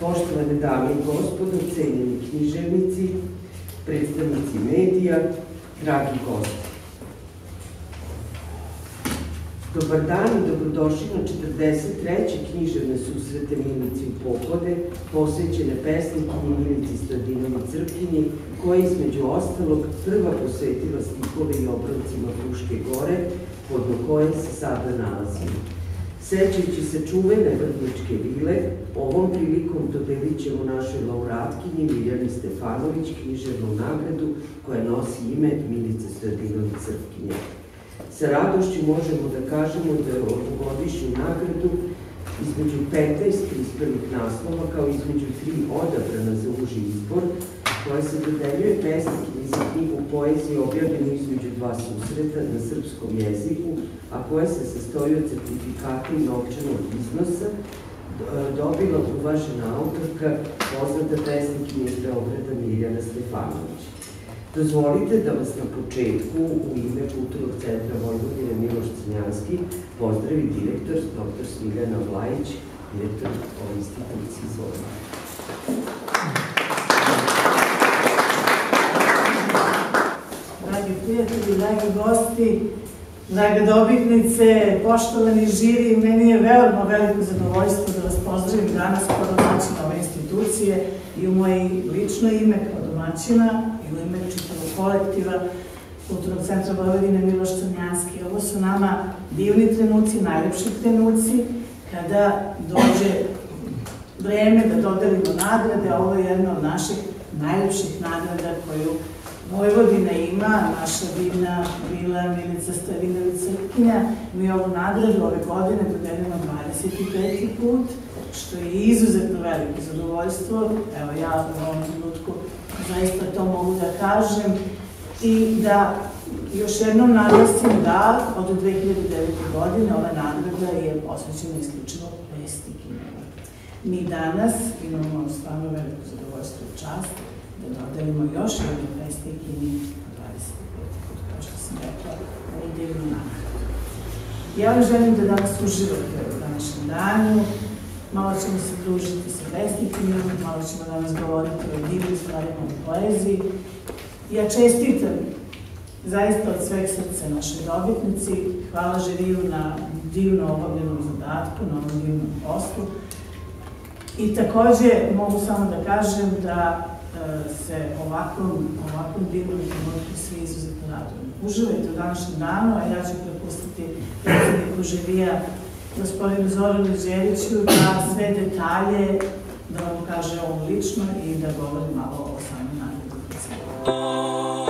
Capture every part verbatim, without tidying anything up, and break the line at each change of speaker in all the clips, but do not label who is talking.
Poštovane dame i gospodo, cenjeni književnici, predstavnici medija, dragi gosti. Dobar dan i dobrodošli na četrdeset treće književne susrete Milici u poklade, posvećene pesnikinji Milici Stojadinović-Crkinji, koja je između ostalog prva posvetila stihove i obroncima Fruške gore, podno koje se sada nalazimo. Sećajući se čuvene Vrbničke vile, ovom prilikom dodelit ćemo našoj laureatkinji Mirjani Stefanović književnu nagradu koja nosi ime Milice Stojadinović-Crkinje. Sa radošću možemo da kažemo da je ovogodišnju nagradu između petnaest prispelih naslova, kao između tri odabrana za uži izbor, koja se dodeljuje pesnikinji za knjigu poezije objavljenu između dva susreta na srpskom jeziku, a koja se sastoji od certifikata i novčanog iznosa, dobila uvažena autorka, poznata pesnikinja iz Beograda Mirjana Stefanović. Dozvolite da vas na početku u ime Kulturnog centra Vojvodine Miloš Crnjanski pozdravi direktor doktor Smiljana Vlajić, direktor ove institucije. Izvolite.
Dragi prijatelji, dragi gosti, drage dobitnice, poštovani žiri, meni je veoma veliko zadovoljstvo da vas pozdravim danas kao domaćina ove institucije i u moje lično ime kao domaćina i u ime čitavog kolektiva Kulturnog centra Vojvodine Miloš Crnjanski. Ovo su nama divni trenuci, najlepši trenuci, kada dođe vreme da dodelimo nagrade. Ovo je jedna od naših najlepših nagrada koju Vojvodina ima, naša divna vila Milica Stojadinović-Crkinja. Mi ovu nagradu ove godine dodeljujemo dvadeset peti put, što je izuzetno veliko zadovoljstvo. Evo, ja u ovom trenutku zaista to mogu da kažem i da još jednom naglasim da od dve hiljade devete. godine ova nagrada je posvećena isključivo pesnikinjama. Mi danas imamo stvarno veliko zadovoljstvo i čast da dodelimo još jednu pesnikinji dvadeset peti put, kao što sam rekla, ovu divnu nagradu. Ja vam želim da danas uživate u današnjem danju, malo ćemo se družiti sa pesnikinjom, malo ćemo danas govoriti o divnim stvarima u poeziji. Ja čestitam zaista od sveg srca našoj dobitnici, hvala žiriju na divno obavljenom zadatku, na ovom divnom poslu. I takođe mogu samo da kažem da se ovakvom divnom trenutku svi izuzetno radujemo. Uživajte u današnjem danu, a ja ću prepustiti predsjedniku žirija, gospodinu Zoranu Đeriću, da sve detalje da vam kaže ovo lično i da govori malo o samoj nagradi.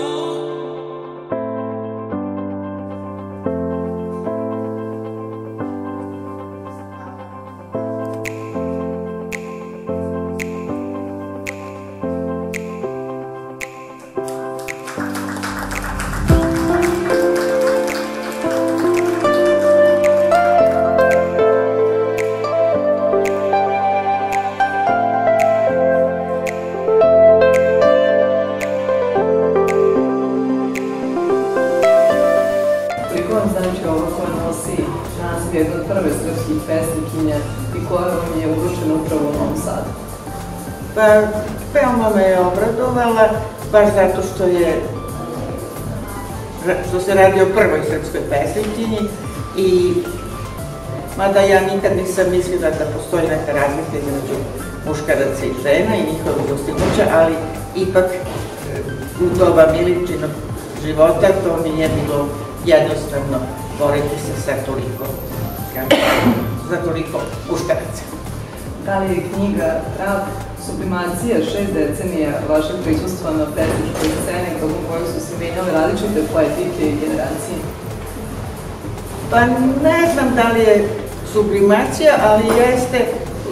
Jedna od prve srpskih pesnikinja i koja vam je uručena upravo u Novom Sadu?
Pa, veoma me je obradovala, baš zato što je, što se radi o prvoj srpskoj pesnikinji i mada ja nikad nisam mislila da postoji neka razlika između muškaraca i žena i njihovih dostignuća, ali ipak u doba Miličinog života to mi je bilo jednostavno boriti se sa toliko, za toliko muškaraca.
Da li je knjiga trag sublimacija šest decenija vašeg prisustva na pesničkoj sceni tokom kojeg su se menjale različite poetike i generacije?
Pa ne znam da li je sublimacija, ali jeste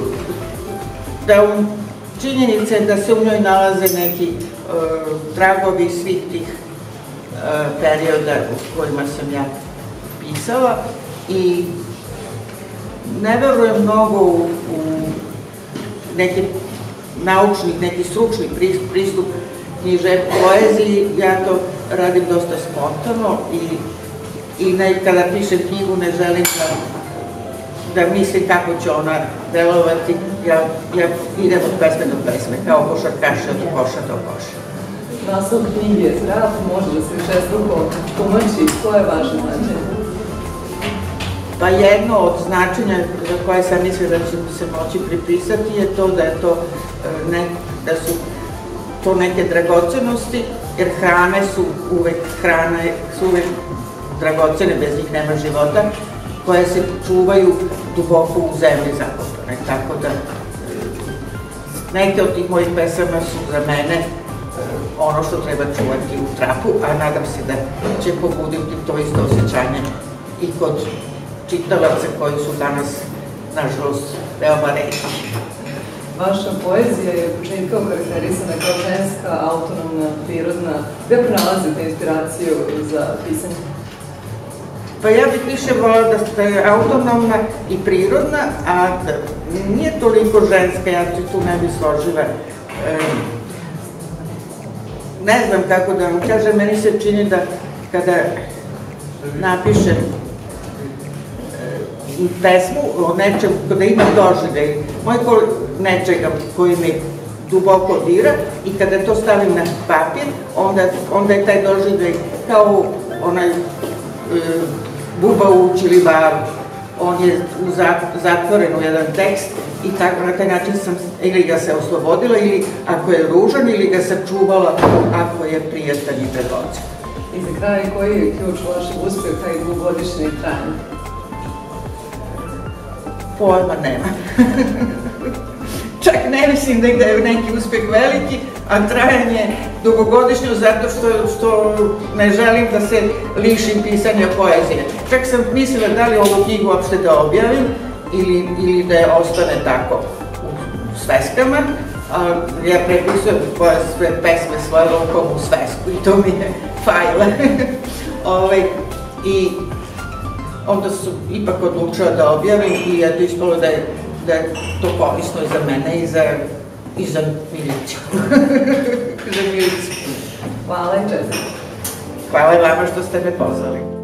da činjenica je da se u njoj nalaze neki tragovi svih tih perioda u kojima sam ja pisala i ne verujem mnogo u neki naučni, neki stručni pristup književnoj poeziji. Ja to radim dosta spontano i kada pišem knjigu ne želim da mislim kako će ona delovati, ja, ja idem od pesme do pesme, kao košarkaš od koša do koša.
Naslov knjige je Strah, može da se višestruko tumači, koje je vaše značenje?
Pa jedno od značenja za koje sam mislila da će se moći pripisati je to da je to ne, da su to neke dragocenosti, jer hrane su uvek, hrane su uvek dragocene, bez njih nema života, koje se čuvaju duboko u zemlji zakopane. Tako da neke od tih mojih pesama su za mene ono što treba čuvati u trapu, a nadam se da će pobuditi to isto osjećanje i kod čitalaca koji su danas, nažalost, veoma retki.
Vaša poezija je početka okarakterisana kao ženska, autonomna, prirodna. Gde pronalazite inspiraciju za pisanje?
Pa ja bih više volila da je autonomna i prirodna, a nije toliko ženska, ja se tu ne bih složila. Ne znam kako da vam kažem, meni se čini da kada napišem pesmu o nečem, kada imam doživljaj, moj nečega koji me duboko dira i kada to stavim na papir, onda, onda je taj doživljaj kao onaj e, buba u čilibaru. On je zatvoren u jedan tekst i tako na taj način sam ili ga se oslobodila, ili ako je ružan, ili ga sačuvala ako je prijatan i predođen.
I za kraj, koji je ključ vašeg uspeha i dugogodišnje trajanje?
Pojma nema. Čak ne mislim da je neki uspeh veliki, a trajanje dugogodišnje zato što, što ne želim da se lišim pisanja poezije. Čak sam mislila da li ovu knjigu uopšte da objavim ili, ili da je ostane tako u sveskama. A, ja prepisujem sve pesme svoje rukom u svesku i to mi je fajla. Ove, I onda su ipak odlučila da objavim i eto ispalo da je, da je to korisno i za mene i za, i za Milicu. za Milicu.
Hvala i čestitam.
Hvala vama što ste me pozvali.